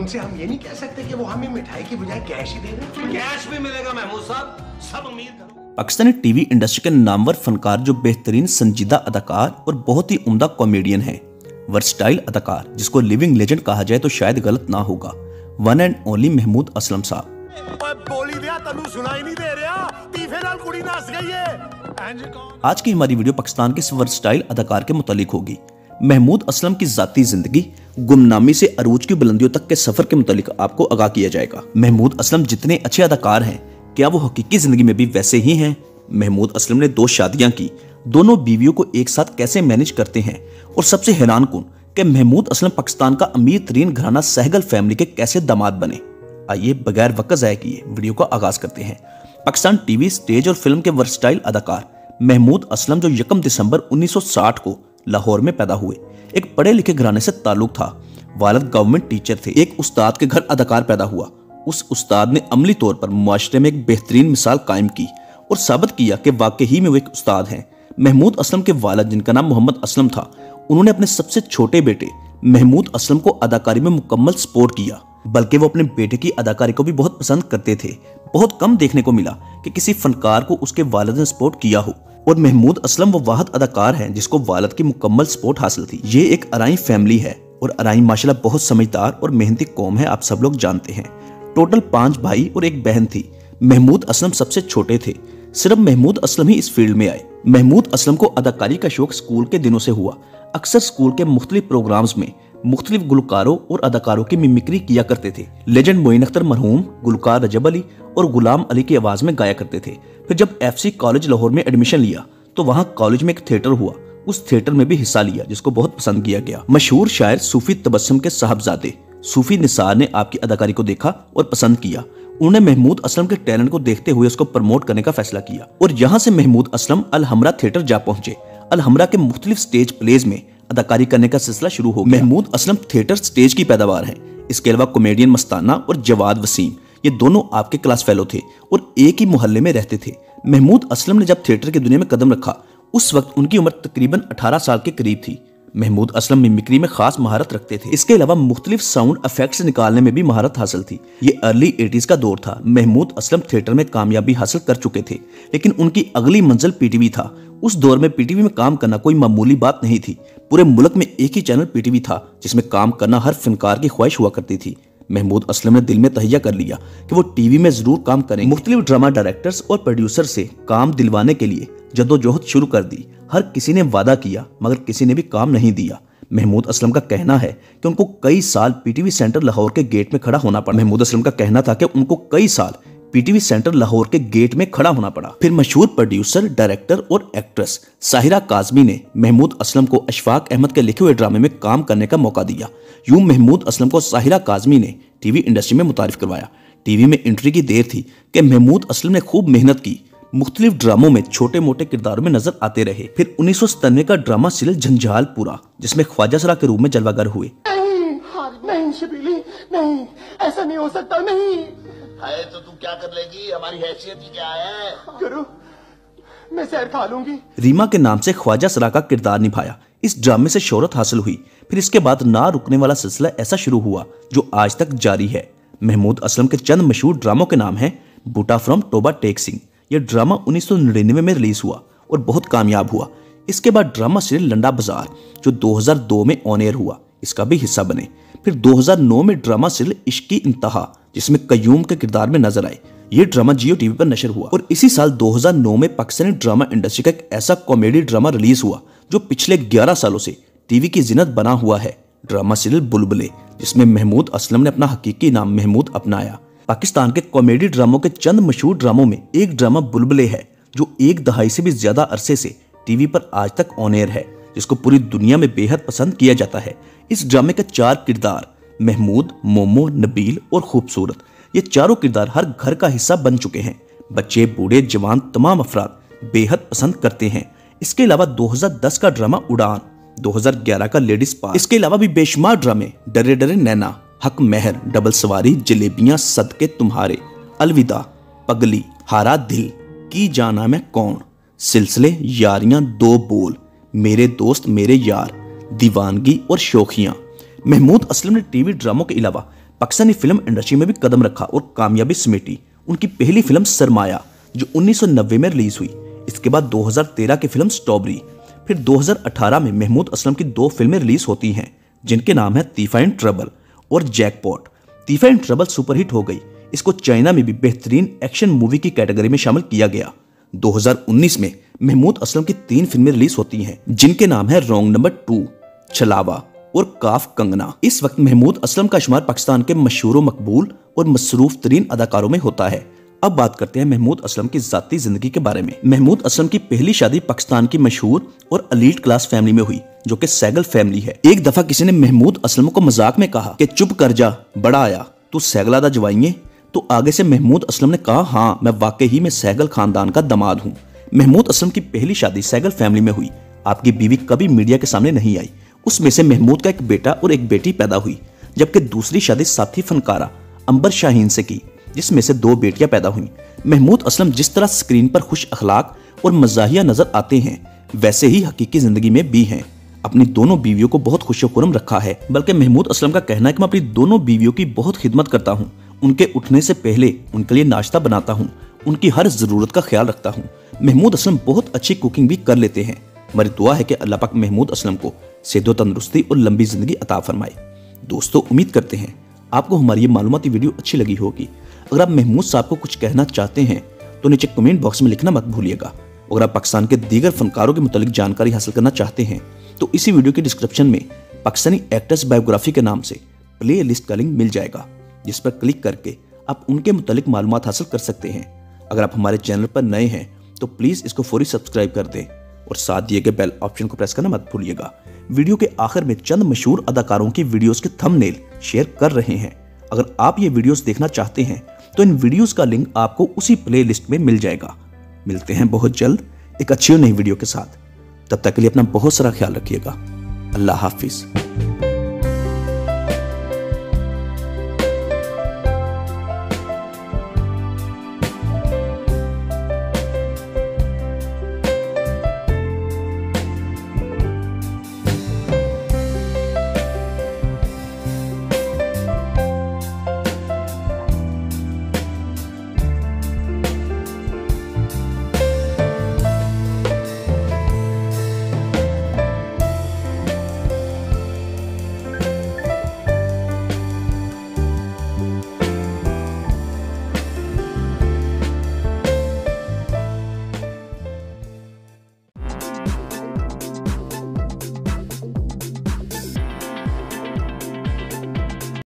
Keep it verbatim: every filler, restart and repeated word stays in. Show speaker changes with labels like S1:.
S1: उनसे हम ये नहीं कह सकते कि वो हमें मिठाई की बजाय कैश ही दे दें।
S2: कैश भी मिलेगा महमूद साहब, सब उम्मीद करो।
S3: पाकिस्तानी टीवी इंडस्ट्री के नामवर फनकार जो बेहतरीन संजीदा अदाकार और बहुत ही उम्दा कॉमेडियन हैं, वर्सटाइल अदाकार जिसको लिविंग लेजेंड कहा जाए तो शायद गलत ना होगा, one and only Mahmood Aslam साहब। आज की हमारी वीडियो पाकिस्तान के इस वर्सटाइल अदाकार के मुतालिक होगी। महमूद असलम की जाती जिंदगी, गुमनामी से अरूज की बुलंदियों तक के सफर के मुतालिक आपको आगाह किया जाएगा। महमूद असलम जितने अच्छे अदाकार हैं, क्या वो हकीकी जिंदगी में भी वैसे ही हैं? महमूद असलम ने दो शादियां की, दोनों बीवियों को एक साथ कैसे मैनेज करते हैं, और सबसे हैरान कुन कि महमूद असलम पाकिस्तान का अमीर तरीन घराना सहगल फैमिली के कैसे दामाद बने। आइए बगैर वक्त ज़ाया किए वीडियो का आगाज करते हैं। पाकिस्तान टीवी, स्टेज और फिल्म के वर्सटाइल अदाकार महमूद असलम जो यकम दिसंबर उन्नीस सौ साठ को लाहौर में पैदा हुए, एक पढ़े लिखे घराने से ताल्लुक था। वालिद गवर्नमेंट टीचर थे। एक उस्ताद के घर अदाकार पैदा हुआ। उस उस्ताद ने अमली तौर पर मुआशरे में एक बेहतरीन मिसाल कायम की और साबित किया कि वाकई ही में वो एक उस्ताद हैं। महमूद असलम के वालिद, जिनका नाम मोहम्मद असलम था, उन्होंने अपने सबसे छोटे बेटे महमूद असलम को अदाकारी में मुकम्मल सपोर्ट किया, बल्कि वो अपने बेटे की अदाकारी को भी बहुत पसंद करते थे। बहुत कम देखने को मिला कि किसी फनकार को उसके वालिद ने सपोर्ट किया हो, और महमूद असलम वो वाहिद अदाकार हैं जिसको वालिद की मुकम्मल सपोर्ट हासिल थी। ये एक अराई फैमिली है और अराई माशाल्लाह बहुत समझदार और मेहनती कौम है, आप सब लोग जानते हैं। टोटल पांच भाई और एक बहन थी। महमूद असलम सबसे छोटे थे। सिर्फ महमूद असलम ही इस फील्ड में आए। महमूद असलम को अदाकारी का शौक स्कूल के दिनों से हुआ। अक्सर स्कूल के मुख्तलिफ प्रोग्राम्स में मुख्तलिफ गुलकारों और अदाकारों की मिमिक्री किया करते थे। लेजेंड मोइन अख्तर मरहूम, गुलकार रजब अली और गुलाम अली की आवाज में गाया करते थे। फिर जब एफसी कॉलेज लाहौर में एडमिशन लिया तो वहाँ कॉलेज में एक थिएटर हुआ। उस थिएटर में भी हिस्सा लिया जिसको बहुत पसंद किया गया। मशहूर शायर सूफी तबस्सुम के साहबजादे सूफी निसार ने आपकी अदाकारी को देखा और पसंद किया। उन्होंने महमूद असलम के टैलेंट को देखते हुए उसको प्रमोट करने का फैसला किया और यहाँ से महमूद असलम अल हमरा थिएटर जा पहुंचे। अल हमरा के मुख्तलिफ स्टेज प्लेज में अदाकारी करने का सिलसिला शुरू हो गया। महमूद असलम थिएटर स्टेज की पैदावार है। इसके अलावा कॉमेडियन मस्ताना और जवाद वसीम, ये दोनों आपके क्लास फेलो थे और एक ही मोहल्ले में रहते थे। महमूद असलम ने जब थिएटर की दुनिया में कदम रखा, उस वक्त उनकी उम्र तकरीबन अठारह साल के करीब थी। महमूद असलम मिमिक्री में खास महारत रखते थे। इसके अलावा मुख्तलिफ साउंड इफेक्ट्स निकालने में भी महारत हासिल थी। ये अर्ली एटीज़ का दौर था। महमूद असलम थिएटर में कामयाबी हासिल कर चुके थे, लेकिन उनकी अगली मंजिल पीटीवी था। उस दौर में पीटीवी में काम करना कोई मामूली बात नहीं थी। पूरे मुल्क में एक ही चैनल पीटीवी था जिसमें काम करना हर फनकार की ख्वाहिश हुआ करती थी। महमूद असलम ने दिल में तहैया कर लिया कि वो टीवी में जरूर काम करेंगे। मुख्तलिफ ड्रामा डायरेक्टर्स और प्रोड्यूसर से काम दिलवाने के लिए जद्दोजहद शुरू कर दी। हर किसी ने वादा किया मगर किसी ने भी काम नहीं दिया। महमूद असलम का कहना है कि उनको कई साल पीटीवी सेंटर लाहौर के गेट में खड़ा होना पड़ा। महमूद असलम का कहना था कि उनको कई साल पीटीवी सेंटर लाहौर के गेट में खड़ा होना पड़ा। फिर मशहूर प्रोड्यूसर, डायरेक्टर और एक्ट्रेस साहिरा काज़मी ने महमूद असलम को अशफाक अहमद के लिखे हुए ड्रामे में काम करने का मौका दिया। यूं महमूद असलम को साहिरा काज़मी ने टीवी इंडस्ट्री में मुतारिफ करवाया। टीवी में एंट्री की देर थी कि महमूद असलम ने खूब मेहनत की। मुख्तलिफ ड्रामों में छोटे मोटे किरदारों में नजर आते रहे। फिर उन्नीस सौ सतानवे का ड्रामा सीरियल झंझारपुरा, जिसमें ख्वाजा सरा के रूप में जलवागर हुए।
S1: नहीं, नहीं शबीली, नहीं, ऐसा नहीं हो सकता। नहीं
S2: है तो तू क्या कर लेगी? हमारी हैसियत ही क्या है?
S1: गुरु, मैं सैर खा लूंगी।
S3: रीमा के नाम से ख्वाजा सरा का किरदार निभाया। इस ड्रामे से शोहरत हासिल हुई। फिर इसके बाद ना रुकने वाला सिलसिला ऐसा शुरू हुआ जो आज तक जारी है। महमूद असलम के चंद मशहूर ड्रामों के नाम है बूटा फ्रॉम टोबा टेक सिंह। यह ड्रामा उन्नीस सौ निन्यानवे में रिलीज हुआ और बहुत कामयाब हुआ। इसके बाद ड्रामा सीरियल लंडा बाजार जो दो हज़ार दो में ऑन एयर हुआ, इसका भी हिस्सा बने। फिर दो हज़ार नौ में ड्रामा सीरियल इश्क की इंतहा, जिसमें कयूम के किरदार में नजर आए। ये ड्रामा जियो टीवी पर नशर हुआ। और इसी साल दो हज़ार नौ में पाकिस्तानी ड्रामा इंडस्ट्री का एक ऐसा कॉमेडी ड्रामा रिलीज हुआ जो पिछले ग्यारह सालों से टीवी की जिन्नत बना हुआ है। ड्रामा सीरियल बुलबुले, जिसमें महमूद असलम ने अपना हकीकी नाम महमूद अपनाया। पाकिस्तान के कॉमेडी ड्रामों के चंद मशहूर ड्रामों में एक ड्रामा बुलबुले है जो एक दहाई से भी ज्यादा अरसे से टीवी पर आज तक ऑन एयर है, जिसको पूरी दुनिया में बेहद पसंद किया जाता है। इस ड्रामे के चार किरदार महमूद, मोमो, नबील और खूबसूरत, ये चारों किरदार हर घर का हिस्सा बन चुके हैं। बच्चे, बूढ़े, जवान तमाम अफराद बेहद पसंद करते हैं। इसके अलावा दो हज़ार दस का ड्रामा उड़ान, दो हज़ार ग्यारह का लेडीज पार्क, इसके अलावा भी बेशुमार ड्रामे डरे डरे नैना, हक महर, डबल सवारी, जलेबियां, सदके तुम्हारे, अलविदा, पगली, हारा दिल, की जाना मैं कौन, सिलसिले, यारियां, दो बोल, मेरे दोस्त मेरे यार, दीवानगी और शोखियां। महमूद असलम ने टीवी ड्रामों के अलावा पाकिस्तानी फिल्म इंडस्ट्री में भी कदम रखा और कामयाबी समेटी। उनकी पहली फिल्म सरमाया जो उन्नीस सौ नब्बे में रिलीज हुई। इसके बाद दो हज़ार तेरह की फिल्म स्ट्रॉबेरी। फिर दो हज़ार अठारह में महमूद असलम की दो फिल्में रिलीज होती हैं जिनके नाम है तीफा इन ट्रबल और jackpot. Teefa in trouble superhit हो गई। इसको चाइना में भी बेहतरीन एक्शन मूवी की कैटेगरी में शामिल किया गया। दो हज़ार उन्नीस में महमूद असलम की तीन फिल्में रिलीज होती हैं जिनके नाम है रॉन्ग नंबर टू, छलावा और काफ कंगना। इस वक्त महमूद असलम का शुमार पाकिस्तान के मशहूर मकबूल और मसरूफ तरीन अदाकारों में होता है। अब बात करते हैं महमूद असलम की जाती जिंदगी के बारे में। महमूद असलम की पहली शादी पाकिस्तान की मशहूर और एलीट क्लास फैमिली में हुई जो कि सैगल फैमिली है। एक दफा किसी ने महमूद असलम को मजाक में कहा कि चुप कर जा, बड़ा आया, तू सैगला दा जवाइए। तो आगे से महमूद असलम ने कहा, हाँ मैं वाकई ही मैं सैगल खानदान का दामाद हूँ। महमूद असलम की पहली शादी सैगल फैमिली में हुई। आपकी बीवी कभी मीडिया के सामने नहीं आई। उसमें से महमूद का एक बेटा और एक बेटी पैदा हुई, जबकि दूसरी शादी साथी फनकारा अंबर शाहीन से की जिसमें से दो बेटियां पैदा हुईं। महमूद असलम जिस तरह स्क्रीन पर खुश अखलाक और मजाहिया नजर आते हैं वैसे ही हकीकी जिंदगी में भी हैं। अपनी दोनों बीवियों को बहुत खुशोखुरम रखा है। बल्कि महमूद असलम का कहना है कि मैं अपनी दोनों बीवियों की बहुत खिदमत करता हूँ। उनके उठने से पहले उनके लिए नाश्ता बनाता हूँ, उनकी हर जरूरत का ख्याल रखता हूँ। महमूद असलम बहुत अच्छी कुकिंग भी कर लेते हैं। हमारी दुआ है कि अल्लाह पाक महमूद असलम को सेहत व तंदुरुस्ती और लंबी जिंदगी अता फरमाए। दोस्तों, उम्मीद करते हैं आपको हमारी ये मालूमाती वीडियो अच्छी लगी होगी। अगर आप महमूद साहब को कुछ कहना चाहते हैं तो नीचे कमेंट बॉक्स में लिखना मत भूलिएगा। अगर आप पाकिस्तान के दीगर फनकारों के मुतालिक जानकारी हासिल करना चाहते हैं तो इसी वीडियो के डिस्क्रिप्शन में पाकिस्तानी एक्टर्स बायोग्राफी के नाम से प्ले लिस्ट का लिंक मिल जाएगा, जिस पर क्लिक करके आप उनके मुतालिक मालूमात हासिल कर सकते हैं। अगर आप हमारे चैनल पर नए हैं तो प्लीज इसको फौरी सब्सक्राइब कर दें और साथ दिए गए बेल ऑप्शन को प्रेस करना मत भूलिएगा। वीडियो के आखिर में चंद मशहूर अदाकारों की वीडियोस के थंबनेल शेयर कर रहे हैं। अगर आप ये वीडियोस देखना चाहते हैं तो इन वीडियोस का लिंक आपको उसी प्लेलिस्ट में मिल जाएगा। मिलते हैं बहुत जल्द एक अच्छी और नई वीडियो के साथ। तब तक के लिए अपना बहुत सारा ख्याल रखिएगा। अल्लाह हाफिज।